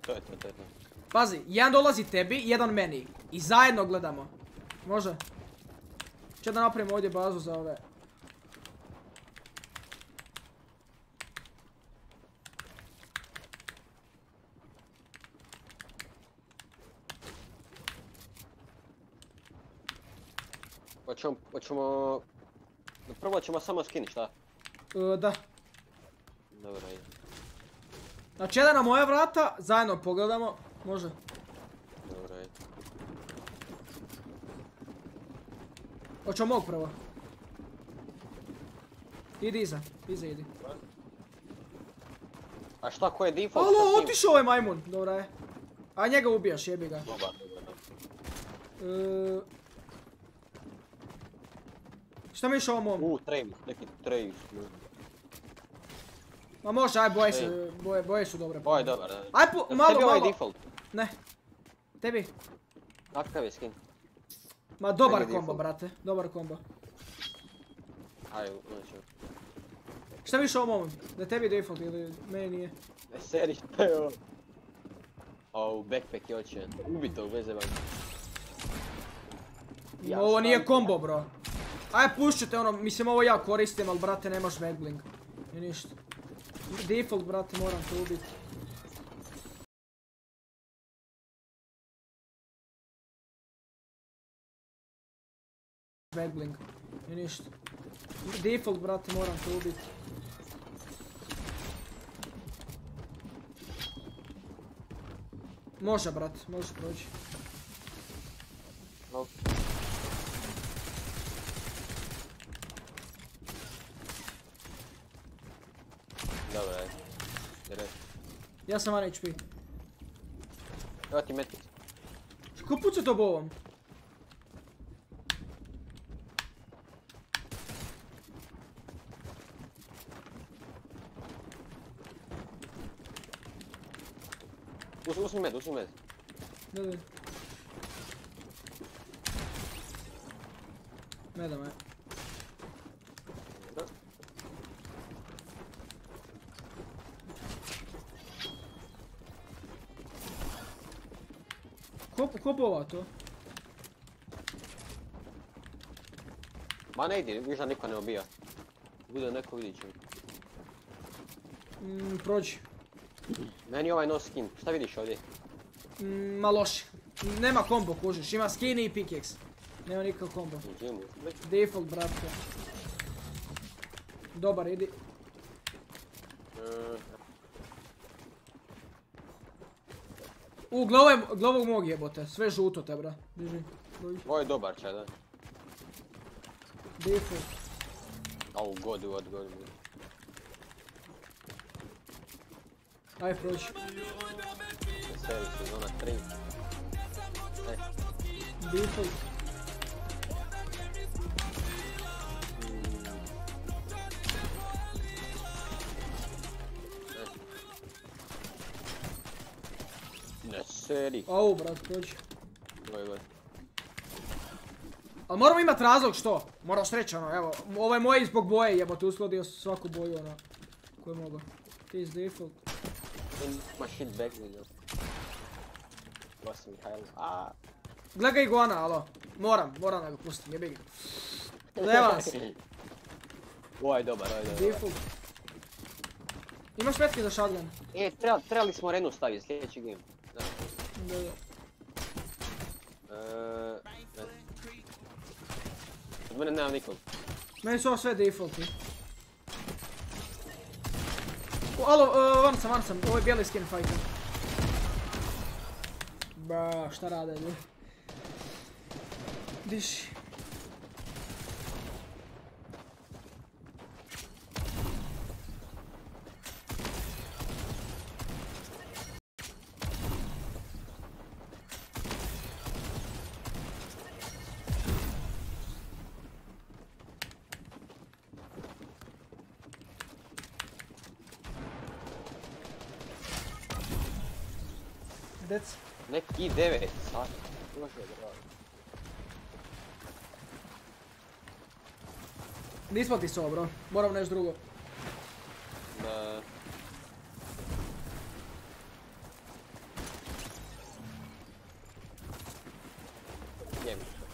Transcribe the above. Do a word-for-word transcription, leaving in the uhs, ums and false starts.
To je to, to je to. Pazi, jedan dolazi tebi, jedan meni. I zajedno gledamo. Može? Če da napravimo ovdje bazu za ove. Hoćemo, hoćemo... Prvo ćemo samo skini, šta? Uh, da. Dobro, ajde. Znači jedan na moja vrata, zajedno pogledamo. Može. Dobro, ajde. Hoćemo mog prvo. Idi iza, iza idi. A šta, ko je default? Alo, otišao ovaj majmun, dobra je. A njega ubijaš, jebi ga. Dobar, dobar, dobar. Šta misliš o ovom mom? Uuu, Travis, neki Travis. Ma može, aj boje se, boje, boje su dobre. Ovo je dobar, da. Aj po, malo, Tebi ovaj malo. default? Ne. Tebi? Kakav je skin? Ma dobar Tebi kombo, default. brate, dobar kombo. Aj, znači. Šta misliš o ovom momom? Da tebi default ili meni nije? Ne seri, šta je ovo? Au, backpack je očean. Ubi tog, veze vam. Ja, Ovo nije šta- kombo, bro. Aj pušću te ono, mislim ovo ja koristim, ali brate nemaš backbling. I ništa. Default, brate, moram te ubiti. Backbling. I ništa. Default, brate, moram te ubiti. Može, brate, može proći. No. Dobro, ajde. Direkt. Ja sam one H P. Evo ti medkit. Ko puca to bovom? Uzmi, uzmi med, uzmi med. Da, da. Ne da me. Da. Ko, ko bova to? Ma ne idi, viš da niko ne obija. Bude neko vidit će. Mm, prođi. Meni ovaj no skin, šta vidiš ovdje? Mm, ma loše. Nema kombo, kužiš. Ima skinny i pickaxe. Nema nikakav kombo. Uđimo. Default, brate. Dobar, idi. U, glovog, glovog mog jebote. Sve žuto te, bra. Biži. Dođi. Ovo je dobar čaj, da. Default. Au, god, god, god. Aj, prođi. Seri, sezona tri. E. Default. Ne seri. Au, brat, prođi. Goj, goj. Ali moramo imat razlog što? Moraš reći ono, evo. Ovo je moje zbog boje, jebote, uskladio svaku boju, ono. Koju mogu. Ti is default. Ma shit back, vidio. Gosti Mihajlo. Aaaa. Gledaj ga iguana, alo. Moram, moram da ga pustim, jebi ga. Nema se. Ovo je dobar, ovo je dobar. Default. Imaš metke za shotgun? E, treba, trebali smo Renu staviti, sljedeći game. Da. Da, da. Eee... Ne. Od mene nema nikog. Meni su ovo sve defaulti. O, alo, uh, van sam, van sam. Ovo je bijeli skin fighter. Ba, šta rade ljudi? Diši. Dec. Neki devet sati. Može je bravo. Nismo ti so, bro. Moram nešto drugo. Da. game.